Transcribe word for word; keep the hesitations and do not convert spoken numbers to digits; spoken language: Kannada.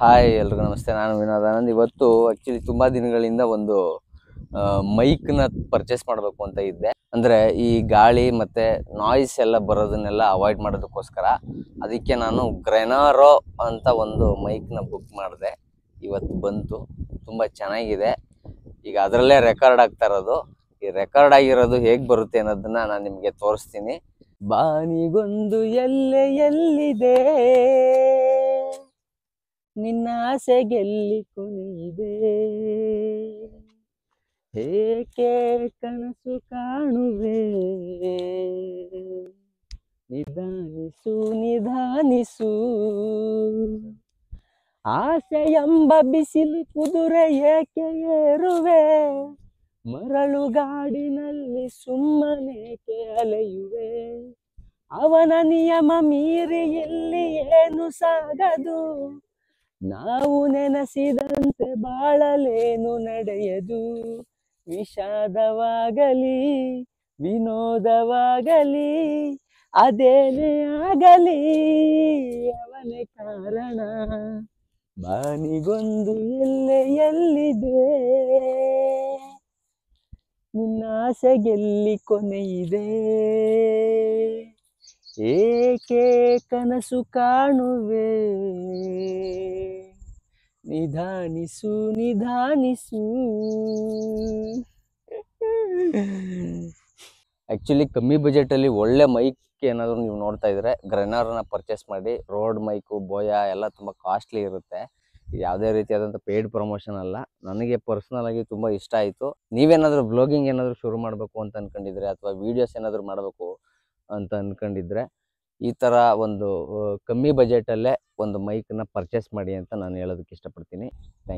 ಹಾಯ್ ಎಲ್ರಿಗೂ ನಮಸ್ತೆ. ನಾನು ವಿನೋದ್ ಆನಂದ್. ಇವತ್ತು ಆ್ಯಕ್ಚುಲಿ ತುಂಬ ದಿನಗಳಿಂದ ಒಂದು ಮೈಕ್ನ ಪರ್ಚೇಸ್ ಮಾಡಬೇಕು ಅಂತ ಇದ್ದೆ. ಅಂದರೆ ಈ ಗಾಳಿ ಮತ್ತು ನಾಯ್ಸ್ ಎಲ್ಲ ಬರೋದನ್ನೆಲ್ಲ ಅವಾಯ್ಡ್ ಮಾಡೋದಕ್ಕೋಸ್ಕರ ಅದಕ್ಕೆ ನಾನು ಗ್ರೆನಾರೋ ಅಂತ ಒಂದು ಮೈಕ್ನ ಬುಕ್ ಮಾಡಿದೆ. ಇವತ್ತು ಬಂತು, ತುಂಬ ಚೆನ್ನಾಗಿದೆ. ಈಗ ಅದರಲ್ಲೇ ರೆಕಾರ್ಡ್ ಆಗ್ತಾ ಇರೋದು. ಈ ರೆಕಾರ್ಡ್ ಆಗಿರೋದು ಹೇಗೆ ಬರುತ್ತೆ ಅನ್ನೋದನ್ನ ನಾನು ನಿಮಗೆ ತೋರಿಸ್ತೀನಿ. ಬಾನಿಗೊಂದು ಎಲ್ಲೆ ಎಲ್ಲಿದೆ, ನಿನ್ನ ಆಸೆಗೆಲ್ಲಿ ಕೊನೆಯಿದೆ, ಏಕೆ ಕನಸು ಕಾಣುವೆ, ನಿಧಾನಿಸು ನಿಧಾನಿಸು, ಆಸೆ ಎಂಬ ಬಿಸಿಲು ಕುದುರೆ ಏಕೆ ಏರುವೆ, ಮರಳುಗಾಡಿನಲ್ಲಿ ಸುಮ್ಮನೇಕೆ ಅಲೆಯುವೆ, ಅವನ ನಿಯಮ ಮೀರಿ ಇಲ್ಲಿ ಏನು ಸಾಗದು, ನಾವು ನೆನೆಸಿದಂತೆ ಬಾಳಲೇನು ನಡೆಯದು, ವಿಷಾದವಾಗಲಿ ವಿನೋದವಾಗಲಿ ಅದೇನೇ ಆಗಲಿ ಅವನೇ ಕಾರಣ, ಬಾನಿಗೊಂದು ಎಲ್ಲೆ ಎಲ್ಲಿದೆ, ನಿನ್ನ ಆಸೆಗೆಲ್ಲಿ ಕೊನೆಯಿದೆ, ಏಕೆ ಕನಸು ಕಾಣುವೆ, ನಿಧಾನಿಸು ನಿಧಾನಿಸು. ಆ್ಯಕ್ಚುಲಿ ಕಮ್ಮಿ ಬಜೆಟಲ್ಲಿ ಒಳ್ಳೆ ಮೈಕ್ ಏನಾದರೂ ನೀವು ನೋಡ್ತಾ ಇದ್ರೆ ಗ್ರೆನಾರನ್ನ ಪರ್ಚೇಸ್ ಮಾಡಿ. ರೋಡ್ ಮೈಕು, ಬೋಯಾ ಎಲ್ಲ ತುಂಬ ಕಾಸ್ಟ್ಲಿ ಇರುತ್ತೆ. ಇದು ಯಾವುದೇ ರೀತಿಯಾದಂಥ ಪೇಯ್ಡ್ ಪ್ರಮೋಷನ್ ಅಲ್ಲ. ನನಗೆ ಪರ್ಸ್ನಲ್ ಆಗಿ ತುಂಬ ಇಷ್ಟ ಆಯಿತು. ನೀವೇನಾದರೂ ಬ್ಲಾಗಿಂಗ್ ಏನಾದರೂ ಶುರು ಮಾಡಬೇಕು ಅಂತ ಅಂದ್ಕೊಂಡಿದ್ರೆ ಅಥವಾ ವೀಡಿಯೋಸ್ ಏನಾದರೂ ಮಾಡಬೇಕು ಅಂತ ಅಂದ್ಕೊಂಡಿದ್ರೆ ಈ ಥರ ಒಂದು ಕಮ್ಮಿ ಬಜೆಟಲ್ಲೇ ಒಂದು ಮೈಕನ್ನ ಪರ್ಚೇಸ್ ಮಾಡಿ ಅಂತ ನಾನು ಹೇಳೋದಕ್ಕೆ ಇಷ್ಟಪಡ್ತೀನಿ.